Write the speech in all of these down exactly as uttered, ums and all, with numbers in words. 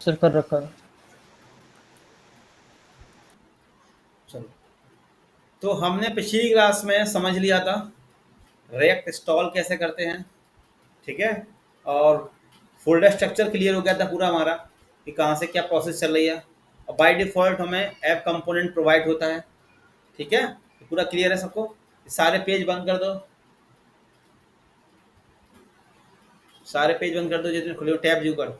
Sir कर रखा है। चलो, तो हमने पिछली क्लास में समझ लिया था रिएक्ट इंस्टॉल कैसे करते हैं, ठीक है। और फोल्डर स्ट्रक्चर क्लियर हो गया था पूरा हमारा कि कहाँ से क्या प्रोसेस चल रही है। और बाय डिफ़ॉल्ट हमें ऐप कंपोनेंट प्रोवाइड होता है, ठीक है। तो पूरा क्लियर है सबको। सारे पेज बंद कर दो, सारे पेज बंद कर दो जितने खुले हो, टैब व्यू कर।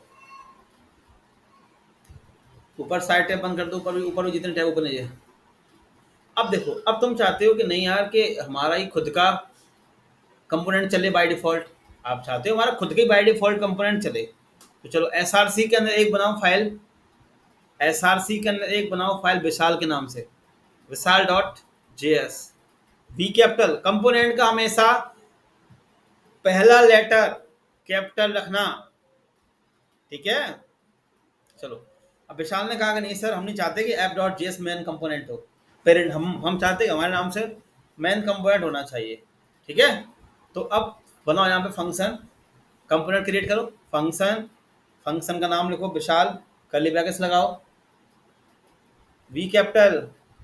ऊपर साइड टैब बंद कर दो, ऊपर भी ऊपर भी जितने टैब ओपन है। अब देखो, अब तुम चाहते हो कि नहीं यार कि हमारा ही खुद का कंपोनेंट चले बाय डिफ़ॉल्ट। आप चाहते हो हमारा खुद के बाय डिफ़ॉल्ट कंपोनेंट चले, तो चलो एस आर सी के अंदर एक बनाओ फाइल। एस आर सी के अंदर एक बनाओ फाइल विशाल के नाम से, Vishal dot J S. V capital component का हमेशा पहला लेटर कैपिटल रखना, ठीक है। चलो, अब विशाल ने कहा कि नहीं सर, हम नहीं चाहते कि app dot JS main component हो। पेरेंट हम हम चाहते हैं हमारे नाम से मेन कंपोनेंट होना चाहिए, ठीक है। तो अब बनाओ यहाँ पे फंक्शन, कंपोनेंट क्रिएट करो। फंक्शन, फंक्शन का नाम लिखो विशाल, कर्ली ब्रैकेट्स लगाओ। V capital,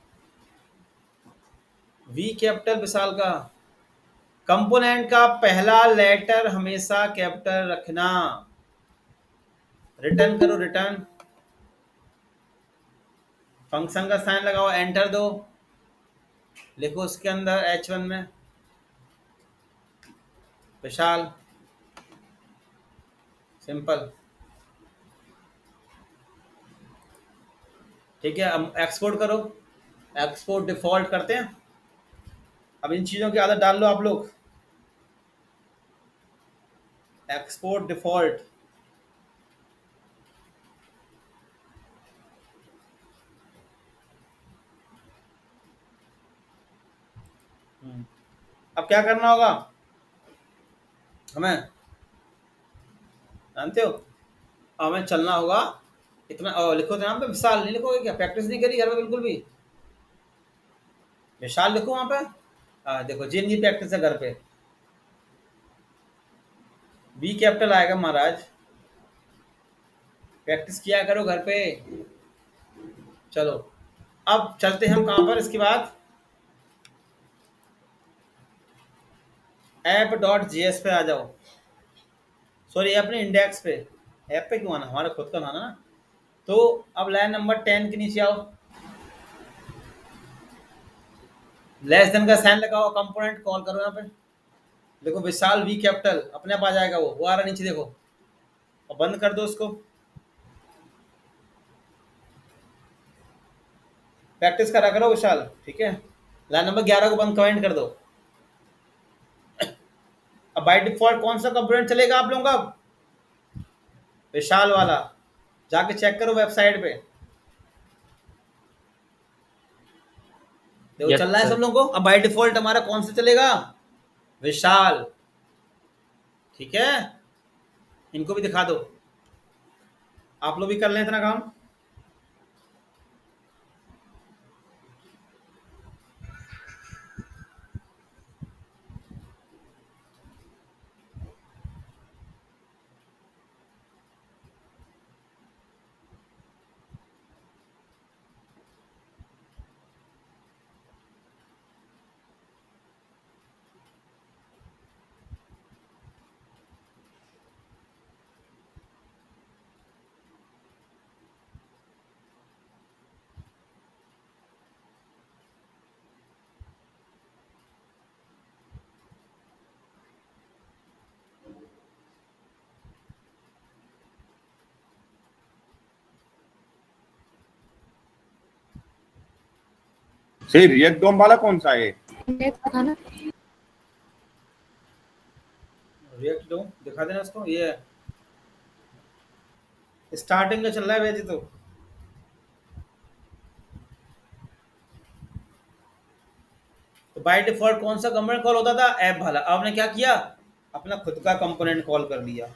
V capital Vishal का। कंपोनेंट का पहला लेटर हमेशा कैपिटल रखना। रिटर्न करो, रिटर्न। फंक्शन का साइन लगाओ, एंटर दो। लिखो उसके अंदर एच वन में विशाल, सिंपल, ठीक है। अब एक्सपोर्ट करो, एक्सपोर्ट डिफॉल्ट करते हैं। अब इन चीज़ों की आदत डाल लो आप लोग। एक्सपोर्ट डिफॉल्ट, अब क्या करना होगा हमें, जानते हो। हमें चलना होगा इतना। ओ, लिखो तो यहाँ पे विशाल नहीं लिखोगे क्या? प्रैक्टिस नहीं करी घर में बिल्कुल भी? विशाल लिखो वहाँ पे। हाँ देखो, जिन जी प्रैक्टिस है घर पे, बी कैपिटल आएगा महाराज। प्रैक्टिस किया करो घर पे। चलो, अब चलते हैं हम कहाँ पर इसके बाद, ऐप डॉट जी एस पे आ जाओ। सॉरी, अपने इंडेक्स पे। ऐप पे क्यों आना, हमारा खुद का आना ना। तो अब लाइन नंबर टेन के नीचे आओ, लेस देन का साइन लगाओ, कंपोनेंट कॉल करो। यहाँ पे देखो विशाल वी कैपिटल, अपने आप आ जाएगा, वो वो आ रहा नीचे देखो। और बंद कर दो उसको। प्रैक्टिस करा करो विशाल, ठीक है। लाइन नंबर ग्यारह को बंद, कमेंट कर दो। अब बाय डिफॉल्ट कौन सा कंपोनेंट चलेगा आप लोगों का? विशाल वाला। जाके चेक करो वेबसाइट पे, देखो यस चल रहा है सर। सब लोगों को। अब बाय डिफॉल्ट हमारा कौन सा चलेगा? विशाल, ठीक है। इनको भी दिखा दो, आप लोग भी कर लें इतना काम। सही, रिएक्ट डोम वाला कौन सा है? रिएक्ट दो, दिखा देना उसको। ये स्टार्टिंग का चल रहा है वैसे तो। तो बाय डिफॉल्ट कौन सा कंपोनेंट कॉल होता था? ऐप वाला। अब आपने क्या किया, अपना खुद का कंपोनेंट कॉल कर लिया।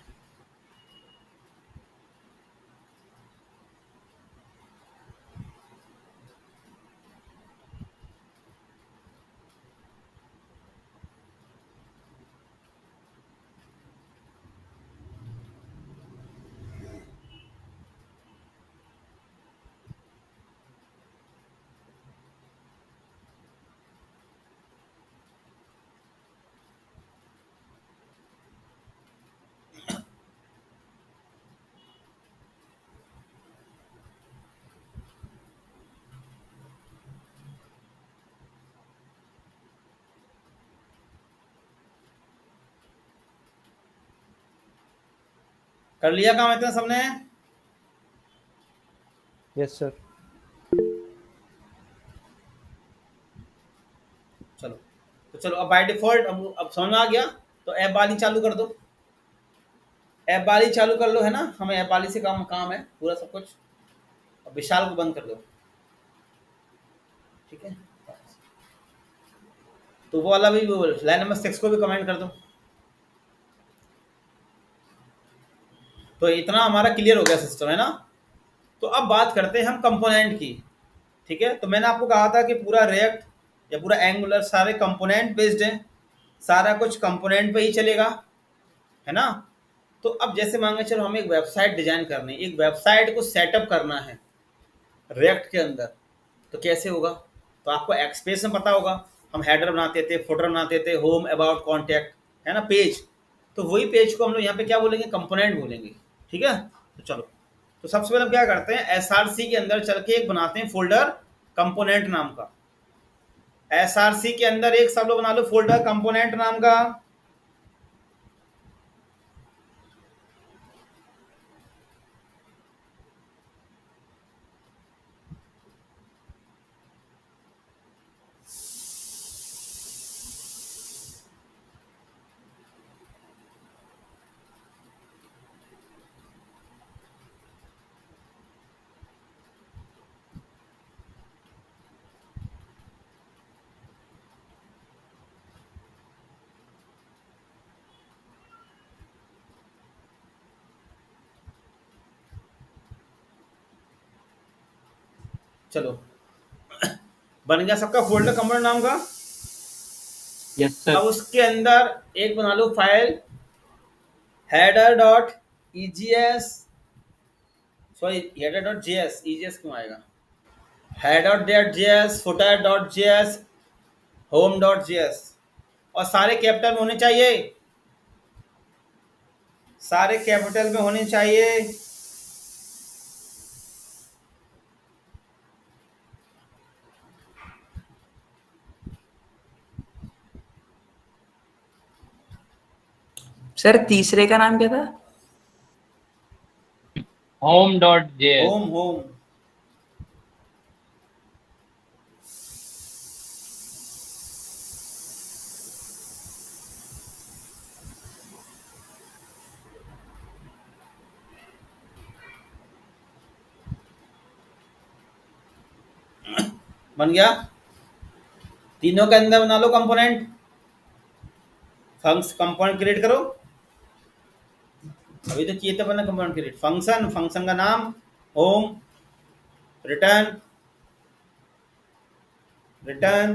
कर लिया काम इतना सबने? Yes sir. चलो तो चलो अब बाय डिफॉल्ट अब अब समझ में आ गया, तो ऐप वाली चालू कर दो, ऐप वाली चालू कर लो, है ना, हमें ऐप वाली से काम काम है पूरा सब कुछ। अब विशाल को बंद कर दो, ठीक है। तो वो वाला भी, वो लाइन नंबर सिक्स को भी कमेंट कर दो। तो इतना हमारा क्लियर हो गया सिस्टम, है ना। तो अब बात करते हैं हम कंपोनेंट की, ठीक है। तो मैंने आपको कहा था कि पूरा रिएक्ट या पूरा एंगुलर सारे कंपोनेंट बेस्ड है, सारा कुछ कंपोनेंट पे ही चलेगा, है ना। तो अब जैसे मान के चलो हमें एक वेबसाइट डिजाइन करनी है, एक वेबसाइट को सेटअप करना है रिएक्ट के अंदर, तो कैसे होगा? तो आपको एक्सप्रेस में पता होगा, हम हेडर बनाते थे, फुटर बनाते थे, होम, अबाउट, कॉन्टैक्ट, है ना, पेज। तो वही पेज को हम लोग यहाँ पे क्या बोलेंगे? कंपोनेंट बोलेंगे, ठीक है। तो चलो, तो सबसे पहले हम क्या करते हैं, एसआरसी के अंदर चल के एक बनाते हैं फोल्डर कंपोनेंट नाम का। एसआरसी के अंदर एक सब लोग बना लो फोल्डर कंपोनेंट नाम का। चलो बन गया सबका फोल्डर कंपोनेंट नाम का। Yes sir. अब उसके अंदर एक बना लो file header dot EGS, sorry header dot JS, EGS क्यों आएगा, header dot JS, footer dot JS, home dot JS, और सारे कैपिटल में होने चाहिए, सारे कैपिटल में होने चाहिए। सर तीसरे का नाम क्या था? Home dot JS. Home home बन गया। तीनों के अंदर बना लो कंपोनेंट, फंक्शन कंपोनेंट क्रिएट करो। अभी तो किए थे अपने कंपोनेंट क्रिएट, फंक्शन, फंक्शन का नाम home, return, return,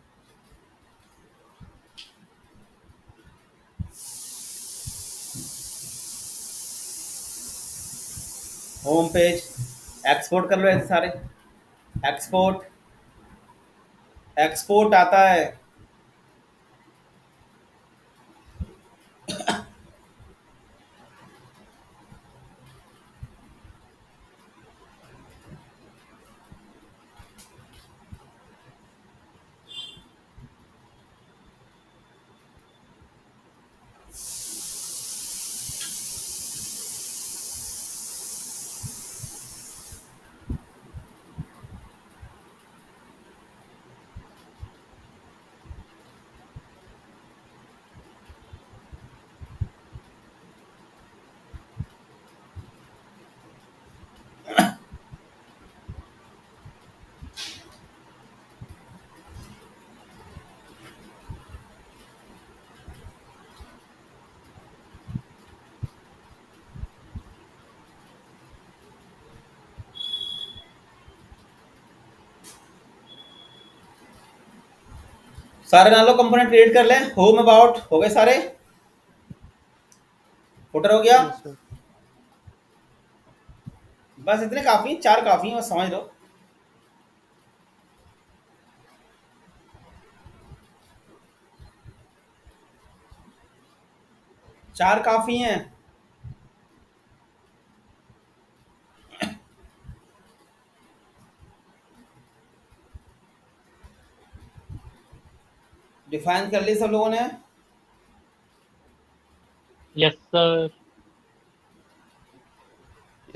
home page, export कर लो ऐसे सारे, एक्सपोर्ट, एक्सपोर्ट आता है, सारे डालो कंपोनेंट क्रिएट कर लें। होम अबाउट हो गए सारे, फुटर हो गया, यस सर। बस इतने काफी, चार काफी हैं, बस समझ लो। चार काफी हैं। डिफाइन कर ली सब लोगों ने? Yes sir.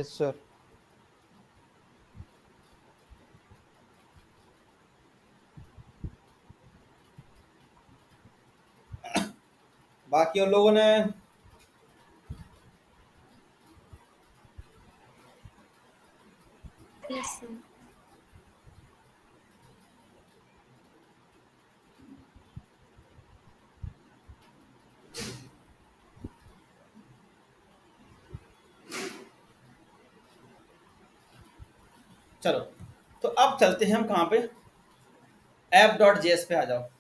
Yes sir. बाकी और लोगों ने यस सर। चलो, तो अब चलते हैं हम कहाँ पे, ऐप डॉट जे एस पे आ जाओ।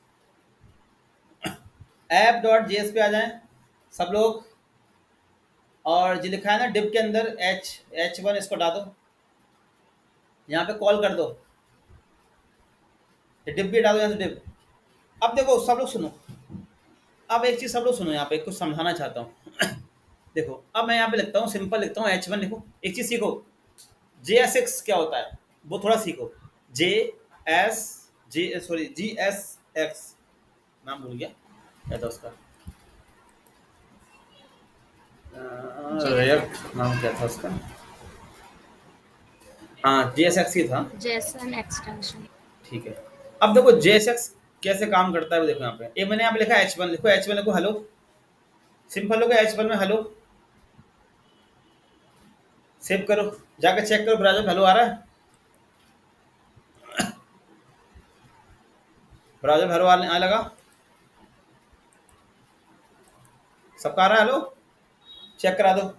ऐप डॉट जे एस पे आ जाएं सब लोग, और जो लिखा है ना डिप के अंदर एच एच वन, इसको हटा दो, यहाँ पे कॉल कर दो, ये डिप भी हटा दो यहाँ से डिप। अब देखो सब लोग सुनो, अब एक चीज़ सब लोग सुनो, यहाँ पे कुछ समझाना चाहता हूँ। देखो अब मैं यहाँ पे लिखता हूँ, सिंपल लिखता हूँ एच वन लिखो। एक चीज़ सीखो, जे एस एक्स क्या होता है वो थोड़ा सीखो। J S G sorry G S X, नाम भूल गया क्या था उसका, रिएक्ट नाम क्या था उसका, हाँ जे एस एक्स ही था। JSON extension. ठीक है, अब देखो जे एस एक्स कैसे काम करता है वो देखो। यहाँ पे ये मैंने यहाँ पे लिखा एच वन, लिखो एच वन लिखो, हेलो, सिंपल लोगे एच वन में हेलो, सेव करो, जाकर चेक करो ब्राउज़र हेलो आ रहा है, ब्राउज़र हेलो आने आने लगा, सबका आ रहा है हेलो, चेक करा दो।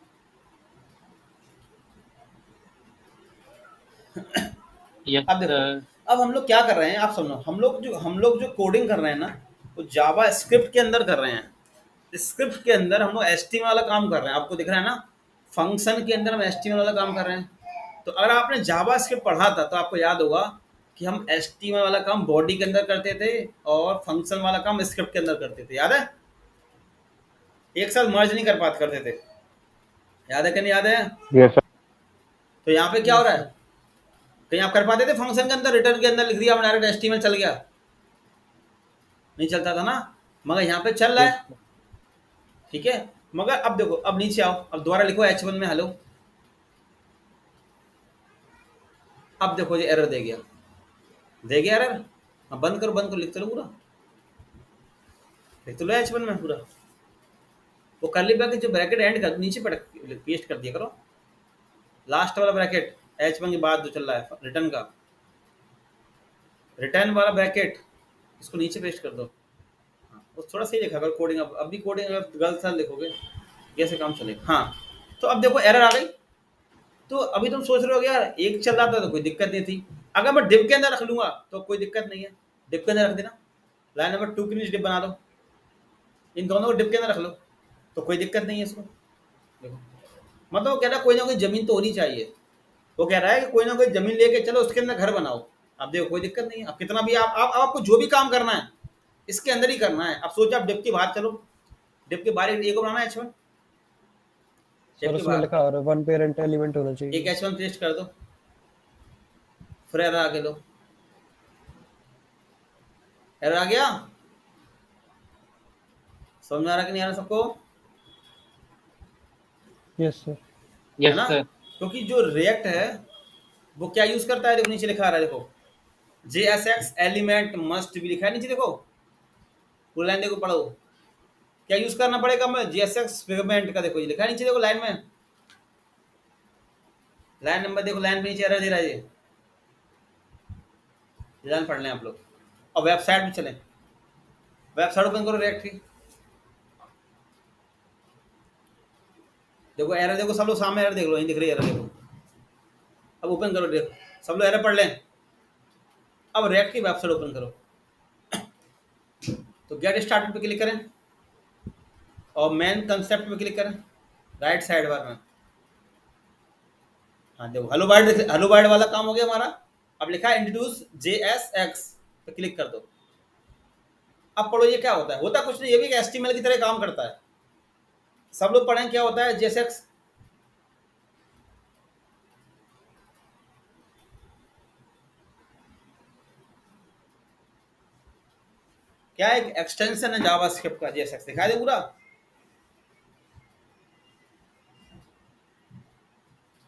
यस अब देखो सर। अब हम लोग क्या कर रहे हैं, आप सुनो, हम लोग जो हम लोग जो कोडिंग कर रहे हैं ना वो जावा स्क्रिप्ट के अंदर कर रहे हैं। स्क्रिप्ट के अंदर हम लोग एच टी एम एल वाला काम कर रहे हैं, आपको दिख रहा है ना, फंक्शन के अंदर हम एच टी एम एल वाला काम कर रहे हैं। तो अगर आपने जावा स्क्रिप्ट पढ़ा था तो आपको याद होगा कि हम एच टी एम एल वाला काम बॉडी के अंदर करते थे और फंक्शन वाला काम स्क्रिप्ट के अंदर करते थे, याद है? एक साथ मर्ज नहीं कर पाते करते थे, याद है कि नहीं याद है? Yes sir. तो यहाँ पे क्या हो रहा है, कहीं आप कर पाते थे फंक्शन के अंदर, रिटर्न के अंदर लिख दिया हमने डायरेक्ट एचटीएमएल चल गया, नहीं चलता था ना, मगर यहाँ पे चल रहा है। ठीक है, मगर अब देखो, अब नीचे आओ, अब दोबारा लिखो एच वन में हेलो, अब देखो ये एरर दे गया, दे गया एरर। अब बंद करो, बंद करो, लिख तो लो पूरा, लिख तो लो एच वन में पूरा, वो करली ब्रैकेट जो ब्रैकेट एंड कर नीचे पटक पेस्ट कर दिया करो, लास्ट वाला ब्रैकेट एच वन के बाद जो चल रहा है रिटर्न का, रिटर्न वाला ब्रैकेट इसको नीचे पेस्ट कर दो। हाँ, वो थोड़ा सही लिखा, अगर कोडिंग अब अब भी कोडिंग अगर गलत सा लिखोगे कैसे काम चलेगा। हाँ, तो अब देखो एरर आ गई। तो अभी तुम सोच रहे हो यार एक चल रहा था तो कोई दिक्कत नहीं थी, अगर मैं डिप के अंदर रख लूंगा तो कोई दिक्कत नहीं है, डिप के अंदर रख देना, लाइन नंबर टू के नीचे डिप बना दो, इन दोनों को डिप के अंदर रख लो तो कोई दिक्कत नहीं है इसको। देखो मतलब वो कह रहा है कोई ना कोई जमीन तो होनी चाहिए, वो कह रहा है कि कोई ना कोई जमीन लेके चलो उसके अंदर घर बनाओ। अब देखो कोई दिक्कत नहीं है, अब कितना भी आप, आप आपको जो भी काम करना है इसके अंदर ही करना है। अब सोचो आप डिप के बाहर चलो, डिप के बाहर एक को बनाना है एच वन, सर उसमें लिखा और वन पेरेंट एलिमेंट होना एक चाहिए। एच वन पेस्ट कर दो, फिर एरर आगे लो, एरर आ गया, समझ में आ रहा कि नहीं आ रहा सबको? Yes sir. है यस ना, सर। क्योंकि जो रिएक्ट है वो क्या यूज करता है, देखो नीचे लिखा आ रहा है, देखो J S X element must भी लिखा है नीचे, देखो वो लाइन देखो पढ़ो, क्या यूज करना पड़ेगा, मैं जे एस एक्स फिगमेंट का, देखो ये लिखा है नीचे, देखो लाइन में, लाइन नंबर देखो, लाइन पे नीचे एरर दे रहा है ये, लाइन पढ़ लें आप लोग। और वेबसाइट में चलें, वेबसाइट ओपन करो रिएक्ट की, देखो एरर देखो, सब लोग सामने एरर देख लो, यहीं दिख रही है एरर, देखो अब ओपन करो, देखो सब लोग एरर पढ़ लें। अब रिएक्ट की वेबसाइट ओपन करो, तो गेट स्टार्टेड पे क्लिक करें और मेन कंसेप्ट पे क्लिक करें राइट साइड बार में। हाँ देखो हेलो वर्ल्ड, हेलो वर्ल्ड वाला काम हो गया हमारा। अब लिखा है इंट्रोड्यूस जे एस एक्स पे क्लिक कर दो। अब पढ़ो ये क्या होता है, होता कुछ नहीं, ये भी एक एचटीएमएल की तरह काम करता है। सब लोग पढ़ें क्या होता है जे एस एक्स, क्या एक एक्सटेंशन है जावास्क्रिप्ट का, जे एस एक्स दिखा दे पूरा।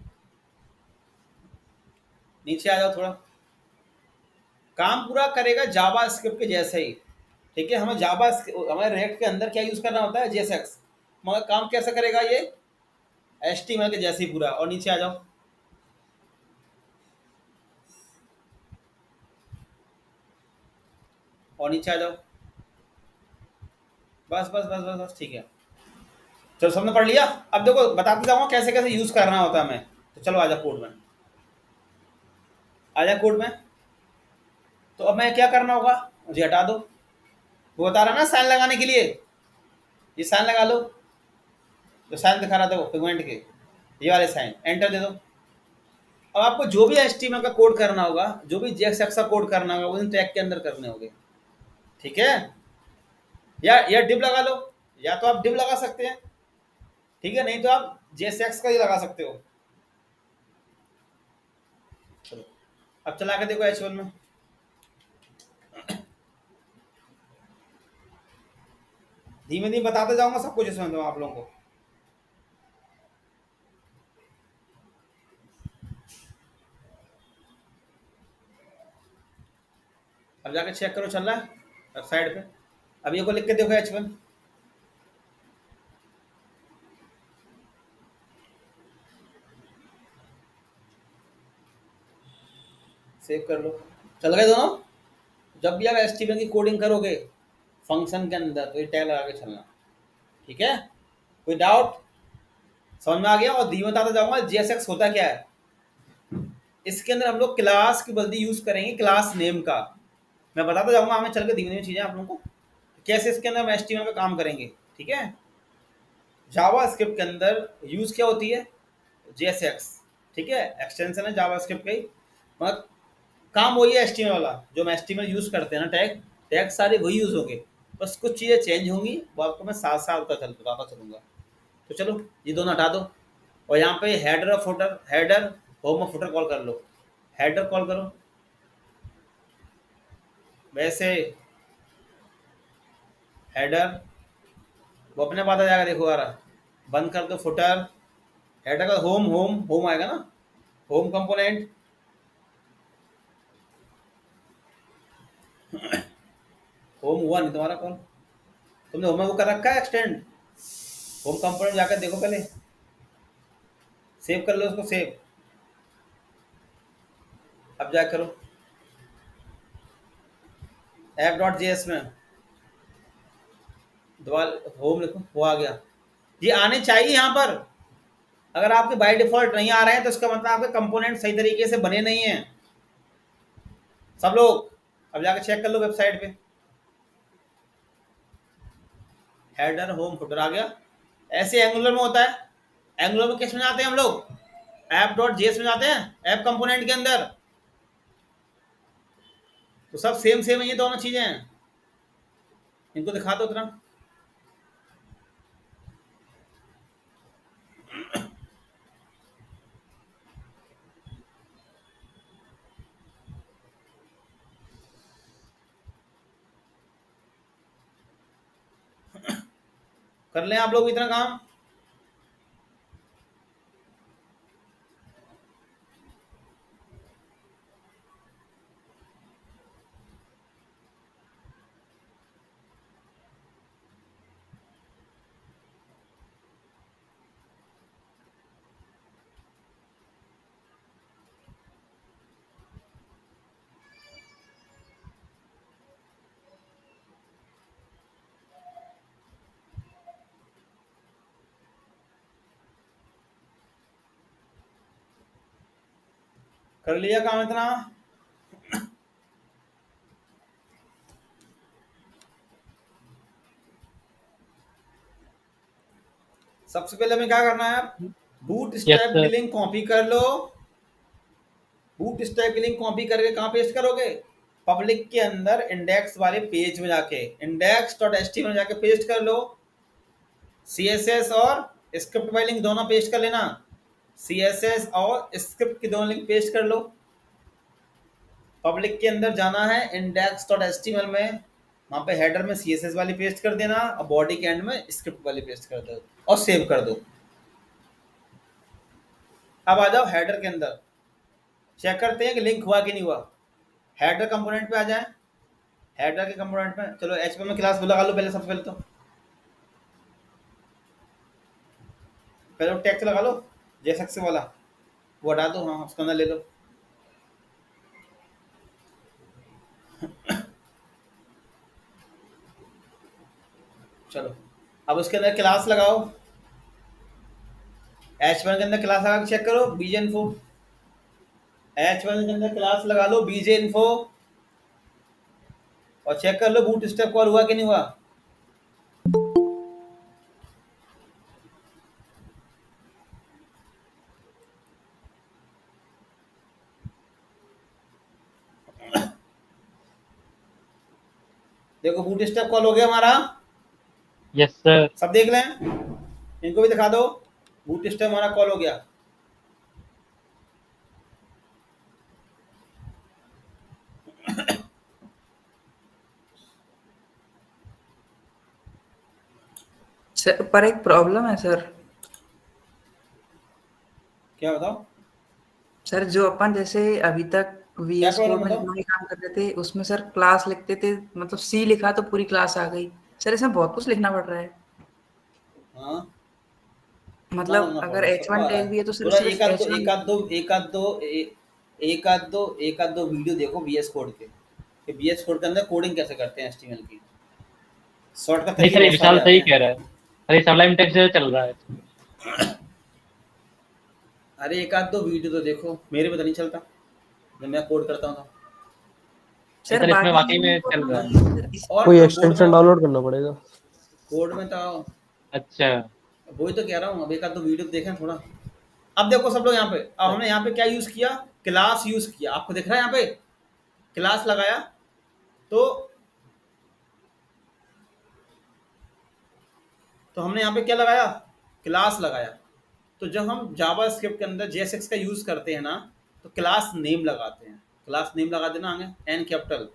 नीचे आ जाओ थोड़ा। काम पूरा करेगा जावा स्क्रिप्ट के जैसे ही, ठीक है। हमें जावा हमें रिएक्ट के अंदर क्या यूज करना होता है, जेएसएक्स, मगर काम कैसे करेगा ये, एचटीएमएल के जैसे ही पूरा। और नीचे आ जाओ, और नीचे आ जाओ, बस बस बस बस बस ठीक है। चलो सबने पढ़ लिया। अब देखो बताते जाऊंगा कैसे कैसे यूज करना होता है हमें। तो चलो आ जाओ कोड में, आ जाओ कोड में। तो अब मैं क्या करना होगा, मुझे हटा दो। वो बता रहा ना साइन लगाने के लिए, ये साइन लगा लो, जो साइन दिखा रहा था वो पिगमेंट के, ये वाले साइन, एंटर दे दो। अब आपको जो भी एचटीएमएल का कोड करना होगा, जो भी जेएसएक्स का कोड करना होगा, वो इन टैग के अंदर करने होंगे, ठीक है। या या डिव लगा लो, या तो आप डिव लगा सकते हैं, ठीक है, नहीं तो आप जेएसएक्स का ही लगा सकते हो। चलो अब चला के देखो एच वन में। धीमे धीमे बताते जाऊंगा सब कुछ इसमें तो आप लोगों को। अब जाके चेक करो चल रहा है साइड पे। अब ये को लिख के देखो एच वन। सेव कर लो, चल गए दोनों। जब भी आप एचटीएमएल की कोडिंग करोगे फंक्शन के अंदर तो ये टैग लगा के चलना, ठीक है। कोई डाउट, समझ में आ गया। और धीमे बताता जाऊंगा जेएसएक्स होता क्या है। इसके अंदर हम लोग क्लास की बल्दी यूज करेंगे, क्लास नेम का मैं बताता जाऊंगा हमें चल के धीमे धीमे चीजें आप लोगों को कैसे इसके अंदर हम एचटीएमएल का काम करेंगे, ठीक है। जावा स्क्रिप्ट के अंदर यूज क्या होती है, जेएसएक्स, ठीक है, एक्सटेंशन है जावा स्क्रिप्ट का ही, मगर काम वही है एचटीएमएल वाला जो हम एचटीएमएल यूज करते हैं ना, टैग टैग सारे वही यूज होंगे, बस कुछ चीज़ें चेंज होंगी, वो आपको मैं साथ साथ का चल बताता चलूँगा। तो चलो ये दोनों हटा दो, और यहाँ पे हेडर और फुटर, हेडर होम और फुटर कॉल कर लो। हेडर कॉल करो वैसे, हेडर वो अपने बात आ जाएगा, देखो आ रहा, बंद कर दो फुटर। हेडर का होम होम होम आएगा ना, होम कंपोनेंट, होम हुआ नहीं तुम्हारा कॉल, तुमने होम में वो कर रखा है एक्सटेंड, होम कंपोनेंट जाकर देखो पहले, सेव कर लो उसको, सेव। अब जा करो ऐप डॉट जे एस में दोबारा होम लिखो, वो आ गया। ये आने चाहिए यहाँ पर, अगर आपके बाय डिफॉल्ट नहीं आ रहे हैं तो इसका मतलब आपके कंपोनेंट सही तरीके से बने नहीं हैं सब लोग। अब जाकर चेक कर लो वेबसाइट पे, हेडर होम फुटर आ गया। ऐसे एंगुलर में होता है, एंगुलर में किस में जाते हैं हम लोग, ऐप डॉट जेएस में जाते हैं, ऐप कंपोनेंट के अंदर। तो सब सेम सेम है, ये दोनों चीजें हैं। इनको दिखा दो उतना, कर लें आप लोग इतना काम। कर लिया काम इतना। सबसे पहले हमें क्या करना है, बूट स्ट्रैप की लिंक कॉपी कर लो। बूट स्ट्रैप की लिंक कॉपी करके कहाँ पेस्ट करोगे, पब्लिक के अंदर इंडेक्स वाले पेज में जाके index dot H T M L में जाके पेस्ट कर लो। सी एस एस और स्क्रिप्ट वाली लिंक दोनों पेस्ट कर लेना, सी एस एस और स्क्रिप्ट की दोनों लिंक पेस्ट कर लो। पब्लिक के अंदर जाना है index dot H T M L में, वहाँ पे हेडर में सी एस एस वाली पेस्ट कर देना और बॉडी के एंड में स्क्रिप्ट वाली पेस्ट कर दो और सेव कर दो। अब आ जाओ हेडर के अंदर, चेक करते हैं कि लिंक हुआ कि नहीं हुआ। हेडर कंपोनेंट पे आ जाए, हेडर के कंपोनेंट में चलो एच में क्लास लगा लो पहले, सबसे पहले तो पहले वो टैक्स लगा लो जेएसएक्स वाला, वो हटा दो, हाँ उसके अंदर ले लो। चलो अब उसके अंदर क्लास लगाओ, एच वन के अंदर क्लास लगा के चेक करो बीजे इन्फो, एच वन के अंदर क्लास लगा लो बीजे इन्फो और चेक कर लो बूट स्टेप कॉल हुआ कि नहीं हुआ। देखो बूट स्टेप कॉल हो गया हमारा। Yes sir. सब देख लें, इनको भी दिखा दो, बूट स्टेप हमारा कॉल हो गया। सर पर एक प्रॉब्लम है सर। क्या बताओ सर जो अपन जैसे अभी तक वीएस क्या कोड problem में बताओ? जितना भी काम करते थे उसमें सर क्लास लिखते थे, मतलब सी लिखा तो पूरी क्लास आ गई। सर इसमें बहुत कुछ लिखना पड़ रहा है, हाँ ना मतलब ना अगर पड़ेगा, एच सबको वन आ रहा टैग है। भी है तो सर थोड़ा सिर्फ एक आध एच दो वन। एक आध दो एक आध दो ए- एक आध दो एक आध दो वीडियो देखो बीएस कोड के, कि बीएस कोड के अंदर कोडिंग कैसे करते हैं एचटीएमएल की, शॉर्टकट नहीं तरीके सर, ये बहुत सारे विशाल आते सही हैं। कह रहा है। अरे सबलाइम टेक्स्ट चल रहा है। अरे एक आध दो वीडियो तो देखो, मेरे पता नहीं चलता जब मैं कोड करता हूँ तो। सर सर इसमें वाकई बाकी में को चल तो रहा है। नहीं सर इस- और कोई कोड में एक्सटेंशन आओ, डाउनलोड करना पड़ेगा। कोड में तो आओ, अच्छा वही तो कह रहा हूँ। अब एक आध दो वीडियो देखें थोड़ा। अब देखो सब लोग यहाँ पे, अब हमने यहाँ पे क्या यूज किया, क्लास यूज किया, आपको दिख रहा है यहाँ पे क्लास लगाया। तो तो हमने यहाँ पे क्या लगाया, क्लास लगाया। तो जब हम जावा स्क्रिप्ट के अंदर जेएसएक्स का यूज करते हैं ना, तो क्लास नेम लगाते हैं। क्लास नेम लगा देना आगे, N capital,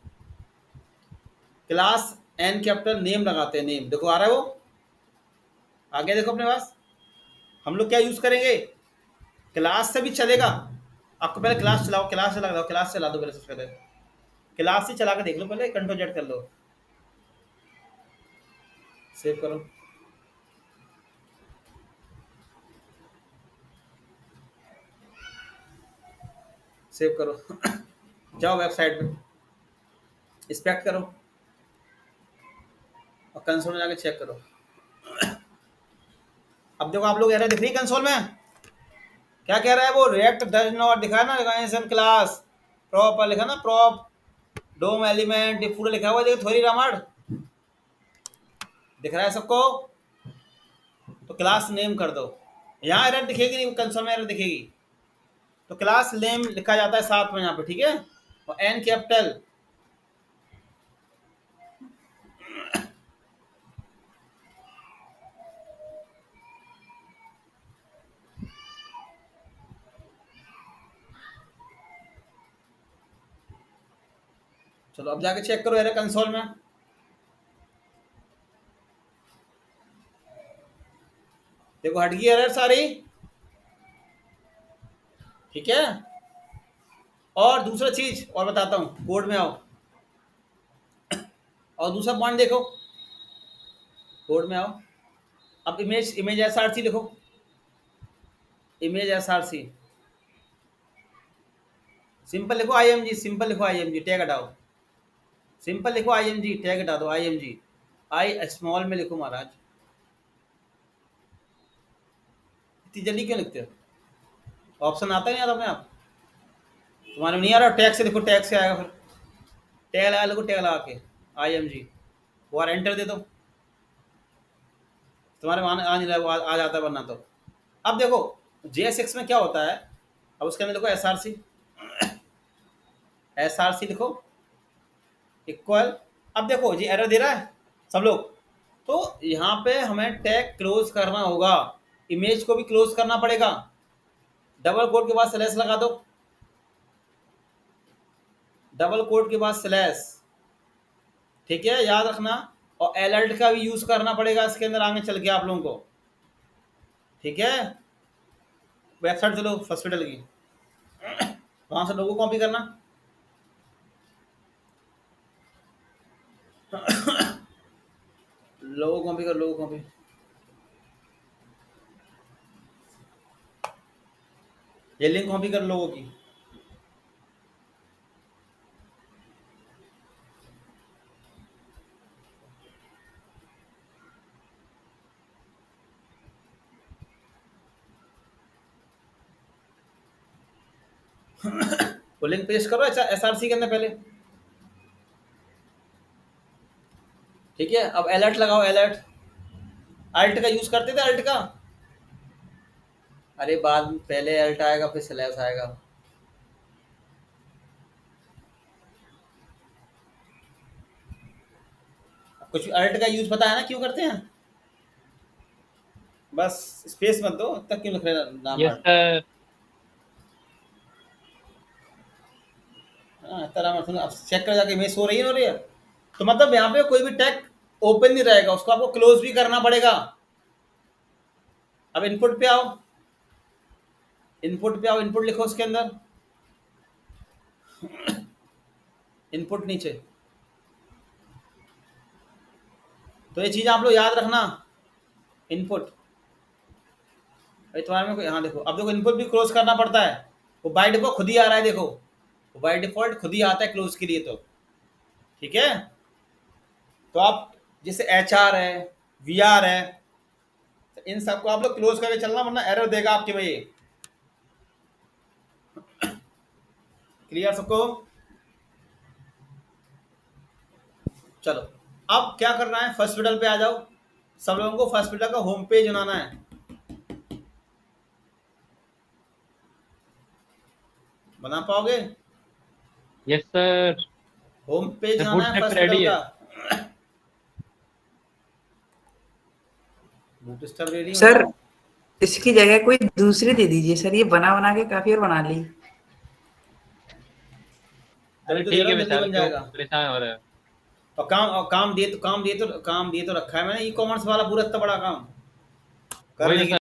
class N capital name लगाते हैं। नेम देखो आ रहा है वो, आगे देखो अपने पास। हम लोग क्या यूज करेंगे, क्लास से भी चलेगा। आपको पहले क्लास चलाओ, क्लास चला दो, क्लास चला दो पहले, सबसे पहले क्लास ही चला के देख लो पहले, कंट्रोल जेड कर लो, सेव करो। सेव करो जाओ वेबसाइट पे, इंस्पेक्ट करो और कंसोल में जाके चेक करो। अब देखो आप लोग एरर दिख रही है कंसोल में, क्या कह रहा है वो, रिएक्ट डज नॉट दिखा ना, रिकॉग्निशन क्लास प्रॉप लिखा ना, प्रॉप डोम एलिमेंट, ये पूरा लिखा हुआ है, देखो थोड़ी रामायण दिख रहा है सबको। तो क्लास नेम कर दो, यहाँ एरर दिखेगी नहीं, कंसोल में एरर दिखेगी। तो क्लास नेम लिखा जाता है साथ में यहाँ पे, ठीक है, और एन कैपिटल। चलो अब जाके चेक करो एरर कंसोल में। देखो हट गई एरर सारी, ठीक है। और दूसरा चीज और बताता हूँ, कोड में आओ और दूसरा पॉइंट देखो, कोड में आओ। अब image image S R C लिखो, image S R C simple लिखो, आई एम जी सिंपल लिखो, आई एम जी टैग हटाओ, सिंपल लिखो आई एम जी टैग हटा दो, आई एम जी आई स्मॉल में लिखो महाराज, इतनी जल्दी क्यों लिखते हो, ऑप्शन आता नहीं आता अपने आप, तुम्हारे में नहीं आ रहा, टैग से लिखो, टैग से आएगा, फिर टैग लगा लिखो, टैग लगा के आई एम जी, वो एंटर दे दो, तुम्हारे वहाँ आ नहीं रहा, वो आ, आ जाता है वरना तो। अब देखो जेएसएक्स में क्या होता है, अब उसके अंदर लिखो S R C, S R C लिखो इक्वल। अब देखो जी एरर दे रहा है सब लोग, तो यहाँ पे हमें टैग क्लोज करना होगा, इमेज को भी क्लोज करना पड़ेगा, डबल कोट के बाद स्लैश लगा दो, डबल कोट के बाद स्लैश, ठीक है याद रखना। और अलर्ट का भी यूज करना पड़ेगा इसके अंदर आगे चल के आप लोगों को, ठीक है। वेबसाइट चलो हॉस्पिटल की, वहां से लोगो कॉपी करना, लोगो कॉपी कर, लोगो कॉपी। ये लिंक कॉपी कर लोगों की। वो लिंक पेस्ट करो एसआरसी के अंदर पहले, ठीक है। अब अलर्ट लगाओ, अलर्ट। अल्ट का यूज करते थे, अल्ट का। अरे बाद में पहले अल्ट आएगा फिर स्लैश आएगा। कुछ अल्ट का यूज पता है ना क्यों करते हैं? बस स्पेस मत दो, तक क्यों लिख रहे हैं नाम? Yes sir. हाँ तरह मत सुनो, अब चेक कर जाके इमेज हो रही है ना, हो रही है। तो मतलब यहाँ पे कोई भी टैग ओपन नहीं रहेगा, उसको आपको क्लोज भी करना पड़ेगा। अब इनपुट पे आओ, इनपुट पे आओ, इनपुट लिखो उसके अंदर, इनपुट नीचे। तो ये चीज आप लोग याद रखना, इनपुट। तुम्हारे में कोई, हाँ देखो, अब देखो इनपुट भी क्लोज करना पड़ता है, वो बाय डिफॉल्ट खुद ही आ रहा है, देखो वो बाय डिफॉल्ट खुद ही आता है क्लोज के लिए, तो ठीक है। तो आप जैसे एच आर है, वी आर है, तो इन सबको आप लोग क्लोज करके चलना, वरना एरर देगा आपके में ये। क्लियर सबको? चलो अब क्या करना है, फर्स्ट पेडल पे आ जाओ। सब लोगों को फर्स्ट पेडल का होम पेज बनाना है। बना पाओगे? Yes sir. होम पेज बनाना है फर्स्ट रेडी पेडल है का। बूटस्ट्रैप रेडी सर इसकी जगह कोई दूसरी दे दीजिए सर, ये बना बना के काफी और बना ली। अरे तो ठीक है जल्दी विशाल, बन जाएगा। क्यों परेशान हो रहे हो? और काम और काम दिए तो काम दिए तो काम दिए तो रखा है मैंने, ई कॉमर्स वाला पूरा इतना बड़ा काम वही करने तो की। सर